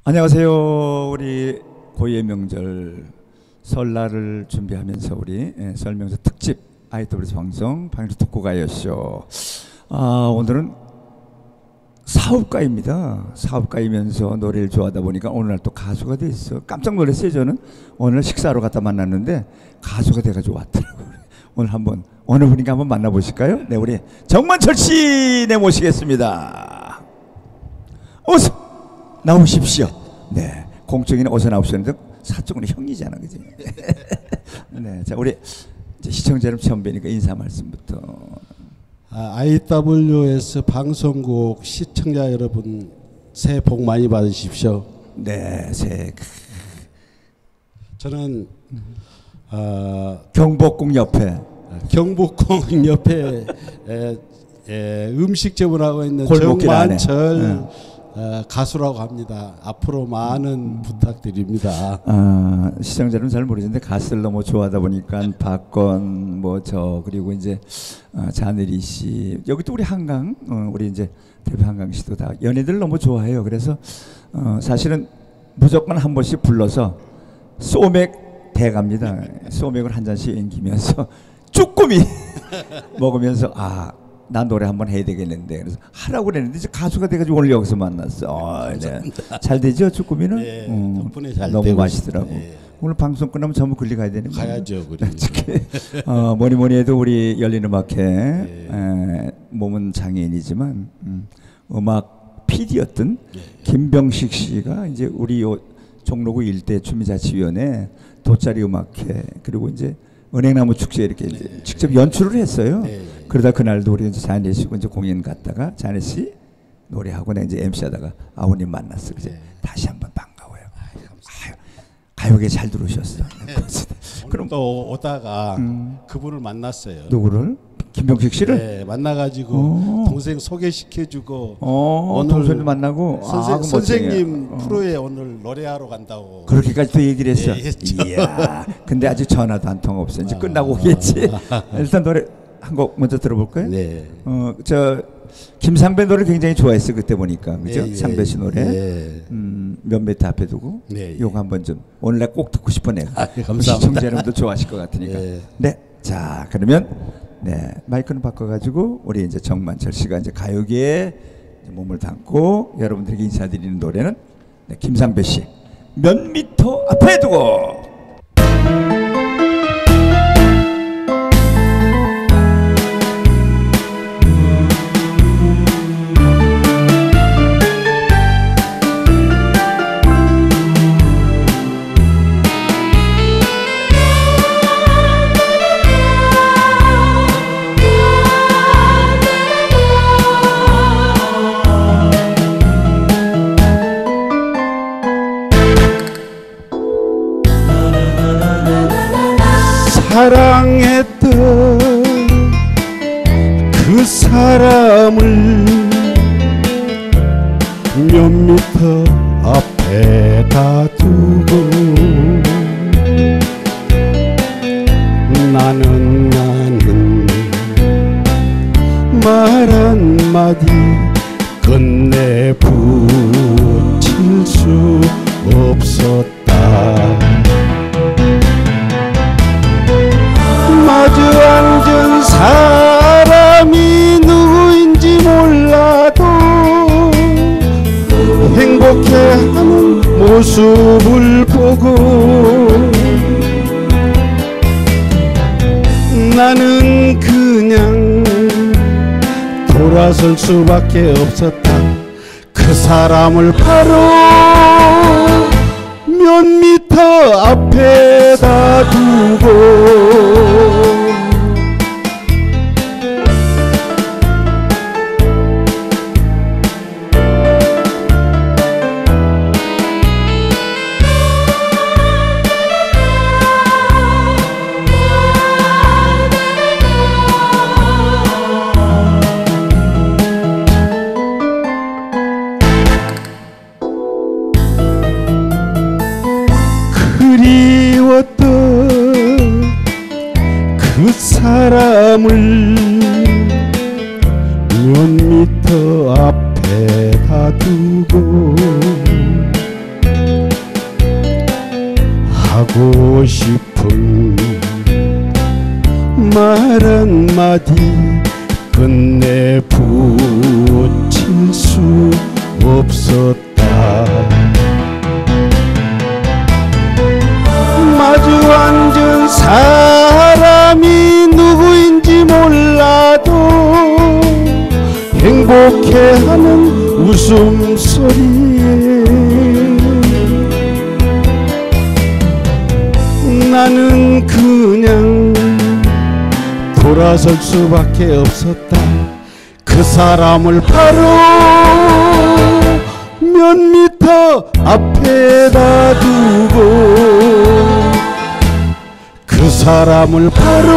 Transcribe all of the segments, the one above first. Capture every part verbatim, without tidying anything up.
안녕하세요. 우리 고유의 명절 설날을 준비하면서 우리 예, 설 명절 특집 아이더블유에스 방송 방송 듣고 가요쇼. 아, 오늘은 사업가입니다. 사업가이면서 노래를 좋아하다 보니까 오늘날 또 가수가 돼 있어. 깜짝 놀랐어요. 저는 오늘 식사하러 갔다 만났는데 가수가 돼가지고 왔더라고요. 오늘 한번 어느 분인가 한번 만나보실까요? 네, 우리 정만철 씨 네 모시겠습니다. 어서 나오십시오. 네, 공적인 어서 나오셨는데 사적으로 형이잖아, 그지? 네, 자 우리 시청자 여러분 처음 뵈니까 인사 말씀부터. 아, 아이더블유에스 방송국 시청자 여러분 새해 복 많이 받으십시오. 네, 새해. 저는 어, 경복궁 옆에 경복궁 옆에 에, 에, 음식점을 하고 있는 골목길 정만철 안에. 어, 가수라고 합니다. 앞으로 많은 음. 부탁드립니다. 아, 시청자 여러분 잘 모르시는데 가수를 너무 좋아하다 보니까 박건 뭐 저 그리고 이제 어, 자네리 씨 여기 또 우리 한강 어, 우리 이제 대표 한강 씨도 다 연예들 너무 좋아해요. 그래서 어, 사실은 무조건 한 번씩 불러서 소맥 대갑니다. 소맥을 한 잔씩 앵기면서 쭈꾸미 먹으면서 아. 난 노래 한번 해야 되겠는데 그래서 하라고 그랬는데 이제 가수가 돼가지고 오늘 여기서 만났어. 어, 네. 잘 되죠 쭈꾸미는? 네, 음, 덕분에 잘 너무 되고 맛있더라고. 네. 오늘 방송 끝나면 전부 글리 가야 되는 거야. 가야죠, 우리. 어, 뭐니 뭐니 해도 우리 열린 음악회 네. 에, 몸은 장애인이지만 음, 음악 피디였던 네. 김병식 씨가 이제 우리 요 종로구 일대 주민자치위원회 돗자리 음악회 그리고 이제 은행나무 축제 이렇게 이제 네. 직접 연출을 했어요. 네. 그러다 그날도 우리 이제 자네 씨고 이제 공연 갔다가 자네 씨 노래하고 내가 이제 엠씨하다가 아우님 만났어. 그제 네. 다시 한번 반가워요. 아유, 가요계 잘 들어오셨어. 네. 그럼 또 오다가 음. 그분을 만났어요. 누구를? 김병식 씨를? 네, 만나가지고 오. 동생 소개시켜주고 오, 오늘 동생도 만나고 선생, 아, 선생님 어. 프로에 오늘 노래하러 간다고 그렇게까지 또 얘기를 했어. 네, 이야, 근데 아직 전화도 한 통 없어. 이제 아, 끝나고 오겠지. 일단 노래 한 곡 먼저 들어볼까요? 네. 어, 저 김상배 노래 굉장히 좋아했어 그때 보니까 그죠? 네, 상배 씨 노래. 네. 음, 몇 메트 앞에 두고. 네, 요거 한번 좀 오늘 날 꼭 듣고 싶어 내가. 아, 감사합니다. 시청자 여러분도 좋아하실 것 같으니까. 네. 네. 자 그러면 네 마이크는 바꿔가지고 우리 이제 정만철 씨가 이제 가요계에 몸을 담고 여러분들에게 인사드리는 노래는 네, 김상배 씨 몇 미터 앞에 두고. 사랑했던 그 사람을 몇 미터 앞에다 두고 나는 나는 말 한마디 끝내 붙일 수 없었다. 마주 앉은 사람이 누구인지 몰라도 행복해하는 모습을 보고 나는 그냥 돌아설 수밖에 없었다. 그 사람을 바로 몇 미터 앞에다 두고 그리웠던 그 사람을 몇 미터 앞에다 두고 하고 싶은 말 한마디 끝내 붙일 수 없었다. 마주 앉은 사람이 누구인지 몰라도 행복해하는 웃음소리에 나는 그냥 돌아설 수밖에 없었다. 그 사람을 바로 몇 미터 앞에다 두고 그 사람을 바로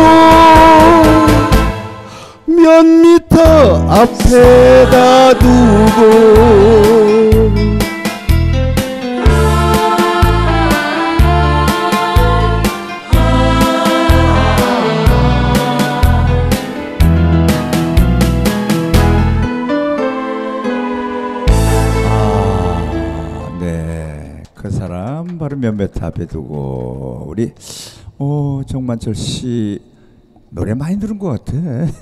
몇 미터 앞에다 두고 그 사람 바로 몇몇 앞에 두고 우리 어, 정만철 씨 노래 많이 들은 것 같아.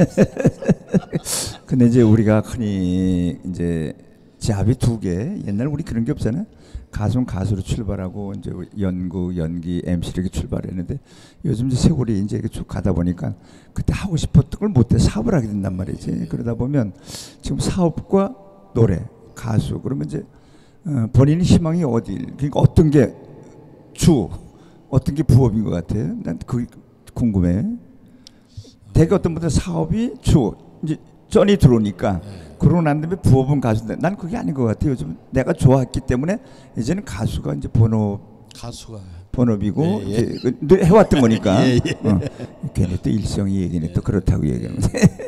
근데 이제 우리가 흔히 이제 잡이 두 개, 옛날 우리 그런 게 없잖아요. 가수는 가수로 출발하고 이제 연구, 연기, 엠씨 이렇게 출발했는데 요즘 이제 세월이 이제 이렇게 쭉 가다 보니까 그때 하고 싶었던 걸 못해 사업을 하게 된단 말이지. 그러다 보면 지금 사업과 노래, 가수 그러면 이제 어, 본인의 희망이 어디? 그러니까 어떤 게 주, 어떤 게 부업인 것 같아요? 난 그게 궁금해. 대개 어떤 분들 사업이 주, 이제 전이 들어오니까 네. 그러고 난 다음에 부업은 가수인데 난 그게 아닌 것 같아요. 요즘 내가 좋아했기 때문에 이제는 가수가 이제 본업, 가수가 본업이고 예, 예. 늘 해왔던 거니까. 예, 예. 어. 괜히 또 일성이 얘기네. 예. 또 그렇다고 얘기하는데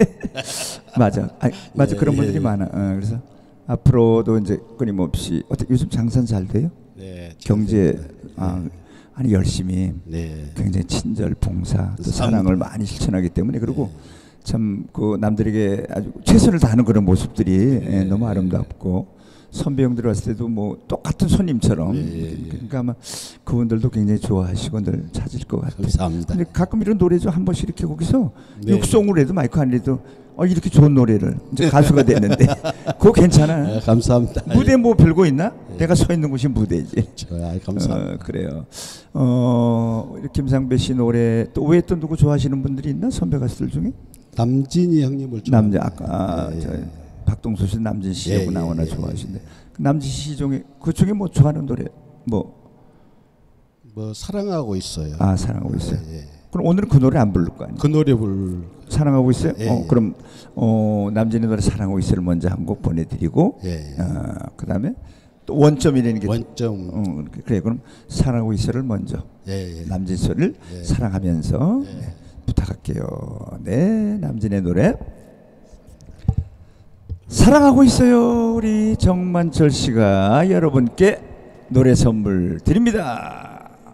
맞아, 아니, 맞아 예, 그런 분들이 예, 많아. 어, 그래서. 앞으로도 이제 끊임없이 어떻게 요즘 장사는 잘 돼요? 네. 경제 네. 아, 아니 열심히 네. 굉장히 친절, 봉사, 또 사랑을 많이 실천하기 때문에 그리고 네. 참 그 남들에게 아주 최선을 다하는 그런 모습들이 네. 예, 너무 아름답고 선배 형들 왔을 때도 뭐 똑같은 손님처럼 네. 그러니까 아마 그분들도 굉장히 좋아하시고 늘 찾을 것 같아요. 감사합니다. 근데 가끔 이런 노래 좀 한 번씩 이렇게 거기서 네. 육성을 해도 마이크 안 해도 어, 이렇게 좋은 노래를 이제 가수가 됐는데 그거 괜찮아. 네, 감사합니다. 무대 뭐 별거 있나? 네. 내가 서 있는 곳이 무대지. 아, 감사합니다. 어, 그래요. 어, 김상배 씨 노래 또 왜 또 누구 좋아하시는 분들이 있나? 선배 가수들 중에? 남진이 형님을 좋아. 남자 아까 예, 저 예. 박동수 씨 남진 씨하고 예, 나오나 예, 좋아하시는데 예. 남진 씨 중에 그 중에 뭐 좋아하는 노래 뭐? 뭐 사랑하고 있어요. 아 사랑하고 있어요. 예, 예. 그럼 오늘은 그 노래 안 부를 거 아니에요? 그 노래 부를 사랑하고 있어요? 예, 어, 예. 그럼 어, 남진의 노래 사랑하고 있어를 먼저 한 곡 보내드리고 예, 예. 어, 그 다음에 또 원점이라는 게 원점 어, 그래 그럼 사랑하고 있어를 먼저 예, 예. 남진 소리를 예. 사랑하면서 예. 네, 부탁할게요. 네 남진의 노래 사랑하고 있어요. 우리 정만철 씨가 여러분께 노래 선물 드립니다.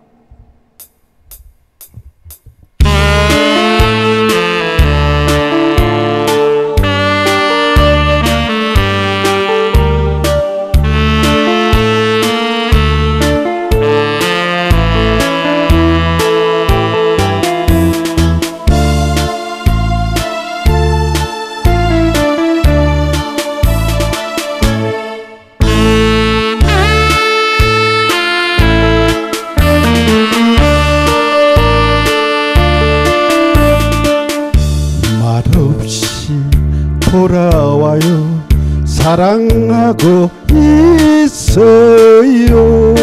돌아와요. 사랑하고 있어요.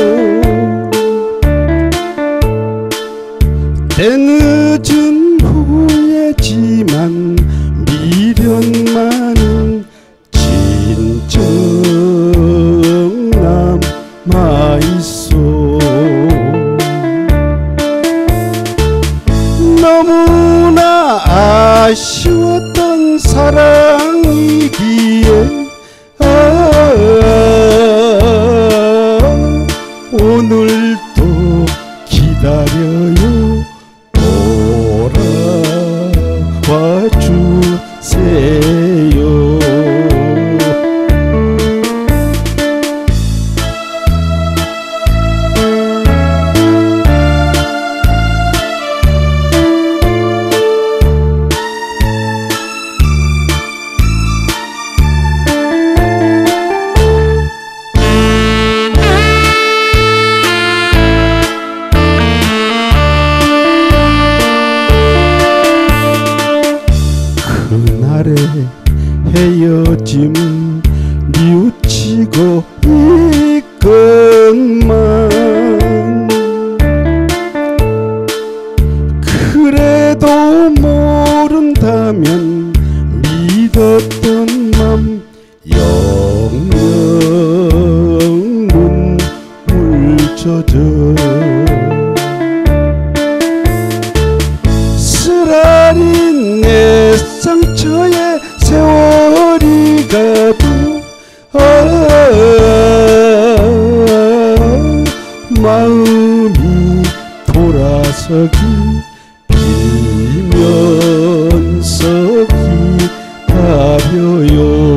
때늦은 후회지만 미련만은 진정 남아있어. 너무나 아쉬웠던 사랑이기에 아, 오늘도 기다려요. 돌아와 주세요. 헤어짐 뉘우치고 있건만 그래도 모른다면 믿었던 맘 영영 눈물 젖어 쓰라린 내 상처에 세월이 가도 아, 마음이 돌아서기 비면서 기다려요.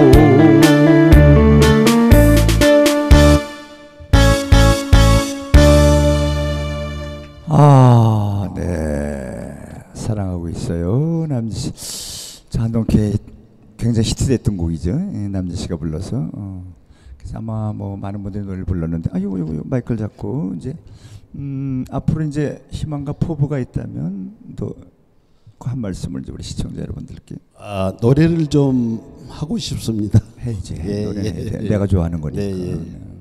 아, 네. 사랑하고 있어요. 남지 씨. 자, 한동케 굉장히 히트됐던 곡이죠. 예, 남지 씨가 불러서. 어. 그래서 아마 뭐 많은 분들이 노래를 불렀는데, 아유, 요, 요, 마이크를 잡고 이제 음, 앞으로 이제 희망과 포부가 있다면 또 한 말씀을 이제 우리 시청자 여러분들께. 아, 노래를 좀 하고 싶습니다. 해야지. 예, 노래 예, 해야 돼. 예. 내가 좋아하는 거니까. 네, 예.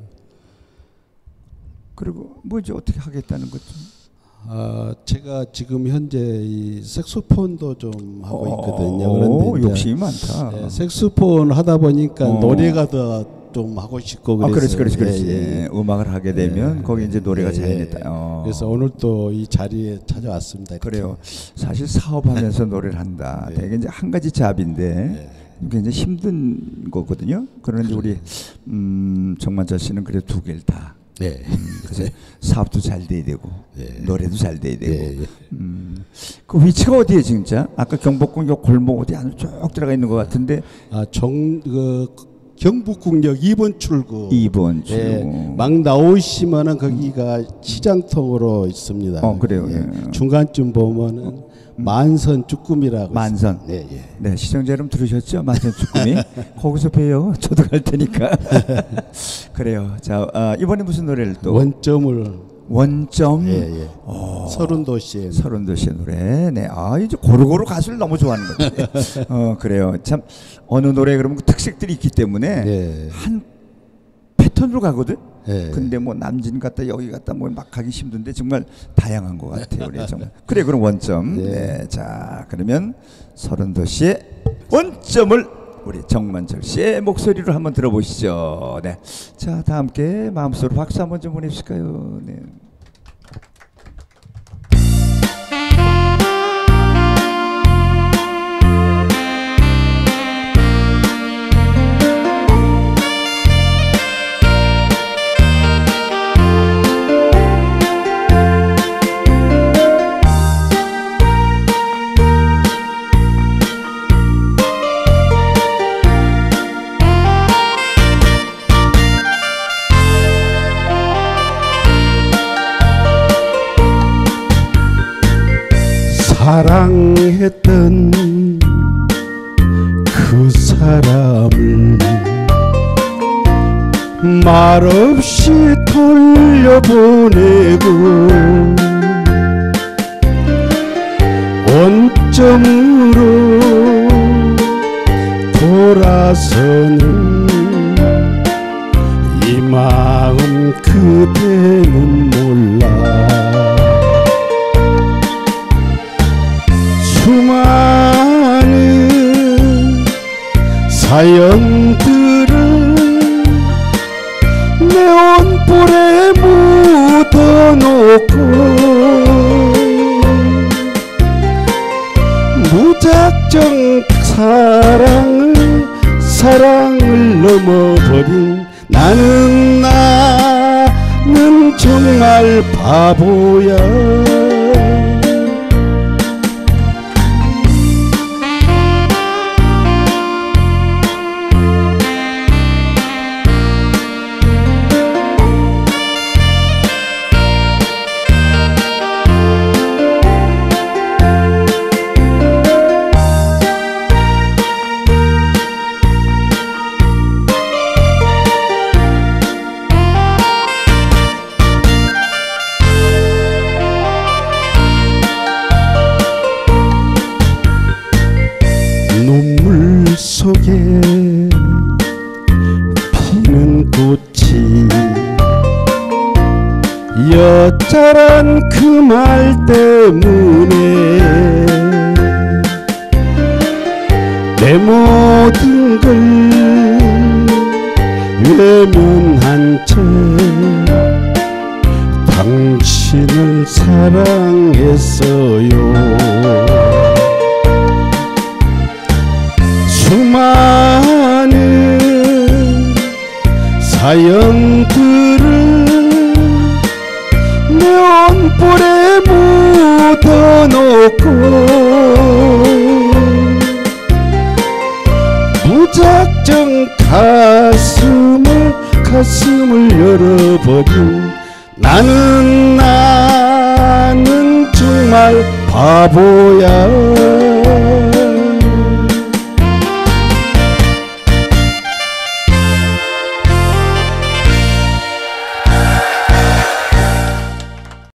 그리고 뭐 이제 어떻게 하겠다는 거죠? 아, 제가 지금 현재 이 색소폰도 좀 하고 있거든요. 오, 그런데 욕심이 많다. 예, 색소폰 하다 보니까 어. 노래가 더 좀 하고 싶고 아, 그래서 그렇지, 그렇지, 그렇지. 예, 예. 음악을 하게 되면 예. 거기 이제 노래가 예, 자연했다. 예. 어. 그래서 오늘 또 이 자리에 찾아왔습니다. 이렇게. 그래요. 사실 사업하면서 노래를 한다. 네. 되게 이제 한 가지 잡인데 네. 굉장히 힘든 거거든요. 그런데 우리 음, 정만철 씨는 그래도 두 개를 다. 네. 음, 그래서 사업도 잘 돼야 되고 네. 노래도 잘 돼야 되고. 예, 예. 음, 그 위치가 어디에 진짜? 아까 경복궁 요 골목 어디 안으로 쭉 들어가 있는 것 같은데. 아, 정, 그, 경북국역 이 번 출구. 이 번 출구. 예, 막 나오시면은 거기가 시장통으로 있습니다. 어, 그래요. 예. 예. 중간쯤 보면은 만선 쭈꾸미라고. 만선. 있습니다. 예, 예. 네, 시청자 여러분 들으셨죠? 만선 쭈꾸미. 거기서 봬요. 저도 갈 테니까. 그래요. 자, 아, 이번에 무슨 노래를 또? 원점을. 원점. 예, 예. 오, 서른도 씨의 서른도 씨의 노래. 네, 아 이제 고루고루 가수를 너무 좋아하는 거죠. 어, 그래요. 참 어느 노래 그러면 그 특색들이 있기 때문에 예. 한 패턴으로 가거든. 예. 근데 뭐 남진 갔다 여기 갔다 뭐 막 가기 힘든데 정말 다양한 것 같아요. 우리 정말. 그래, 그럼 원점. 예. 네, 자 그러면 서른도 씨의 원점을 우리 정만철 씨의 목소리로 한번 들어보시죠. 네, 자 다 함께 마음속으로 박수 한번 좀 보내주실까요? 네. 사랑했던 그 사람을 말없이 돌려보내고 원점으로 돌아서는 이 마음 그대는 몰라. 수많은 사연들을 내 온볼에 묻어놓고 무작정 사랑을 사랑을 넘어버린 나는 나는 정말 바보야. 여자란 그 말 때문에 내 모든 걸 외면한 채 당신을 사랑했어요. 수많은 사연들을 내 온볼에 묻어놓고 무작정 가슴을 가슴을 열어버린 나는 나는 정말 바보야.